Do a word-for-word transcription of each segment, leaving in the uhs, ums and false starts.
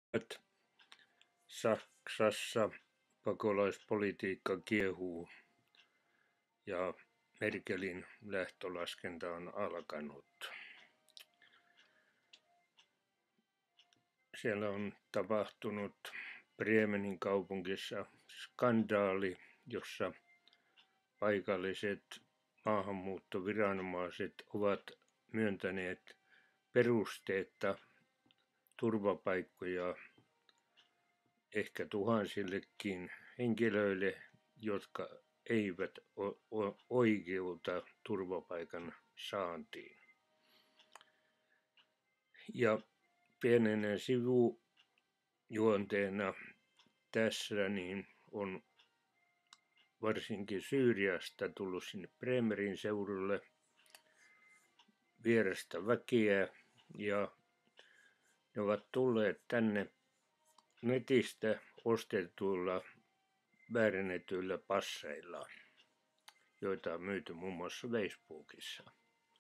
Nyt Saksassa pakolaispolitiikka kiehuu ja Merkelin lähtölaskenta on alkanut. Siellä on tapahtunut Bremenin kaupungissa skandaali, jossa paikalliset maahanmuuttoviranomaiset ovat myöntäneet perusteetta turvapaikkoja ehkä tuhansillekin henkilöille, jotka eivät oikeuta turvapaikan saantiin. Ja pienenä sivujuonteena tässä niin on varsinkin Syyriasta tullut sinne Bremerin seudulle vierasta väkeä, ja ne ovat tulleet tänne netistä ostetuilla väärennetyillä passeilla, joita on myyty muun muassa Facebookissa.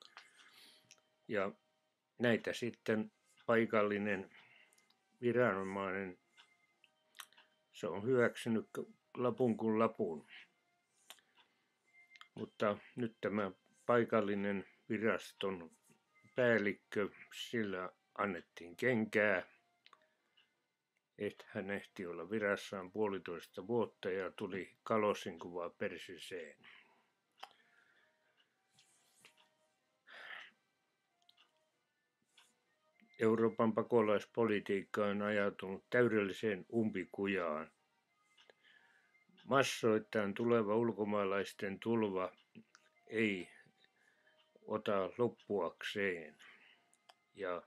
Ja näitä sitten paikallinen viranomainen, se on hyväksynyt lapun kuin lapun. Mutta nyt tämä paikallinen viraston päällikkö, sillä annettiin kenkää, että hän ehti olla virassaan puolitoista vuotta ja tuli kalosinkuvaa persiseen. Euroopan pakolaispolitiikka on ajautunut täydelliseen umpikujaan. Massoittain tuleva ulkomaalaisten tulva ei ota loppuakseen. Ja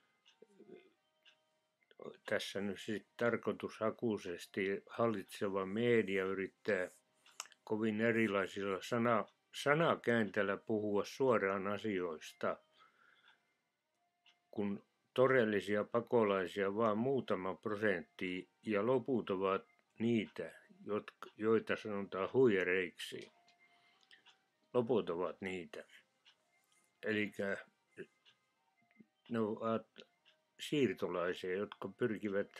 tässä nyt sitten tarkoitushakuisesti hallitseva media yrittää kovin erilaisilla sana, sanakäänteillä puhua suoraan asioista, kun todellisia pakolaisia vain muutama prosentti ja loput ovat niitä, joita sanotaan huijareiksi. Loput ovat niitä. Eli ne ovat siirtolaisia, jotka pyrkivät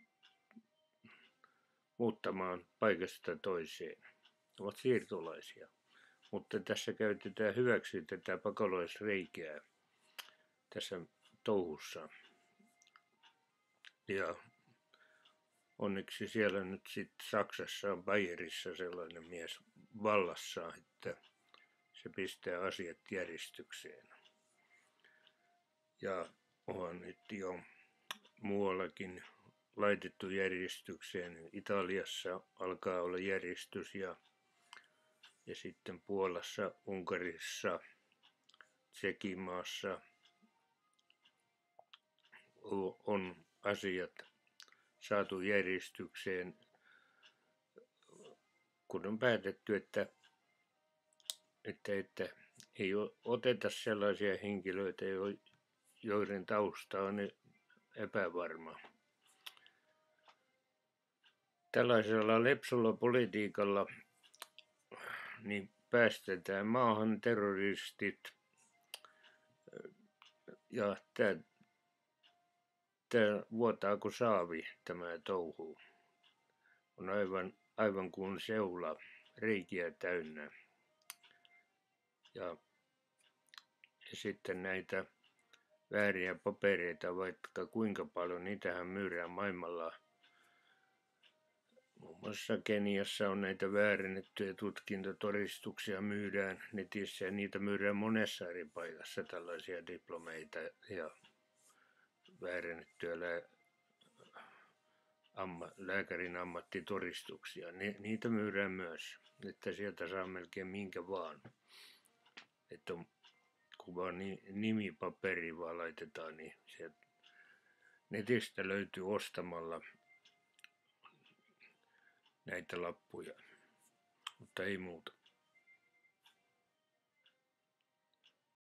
muuttamaan paikasta toiseen. Ne ovat siirtolaisia. Mutta tässä käytetään hyväksi tätä pakolaisreikää tässä touhussa. Ja onneksi siellä nyt sitten Saksassa on Bayerissa sellainen mies vallassa, että se pistää asiat järjestykseen. Ja onhan nyt jo muuallakin laitettu järjestykseen. Italiassa alkaa olla järjestys ja, ja sitten Puolassa, Unkarissa, Tsekimaassa on asiat saatu järjestykseen, kun on päätetty, että, että, että ei oteta sellaisia henkilöitä, joiden tausta on epävarma. Tällaisella lepsulla politiikalla niin päästetään maahan terroristit, ja tämä Tämä vuotaa kuin saavi tämä touhu. On aivan, aivan kuin seula, reikiä täynnä. Ja, ja sitten näitä vääriä papereita, vaikka kuinka paljon, niitähän myydään maailmalla. Muun muassa Keniassa on näitä väärennettyjä tutkintotodistuksia myydään netissä, ja niitä myydään monessa eri paikassa, tällaisia diplomeita ja väärennettyä lää, amma, lääkärin ammattitodistuksia. Ni, niitä myydään myös, että sieltä saa melkein minkä vaan. Että on, kun vaan ni, nimipaperi vaan laitetaan, niin sieltä netistä löytyy ostamalla näitä lappuja, mutta ei muuta.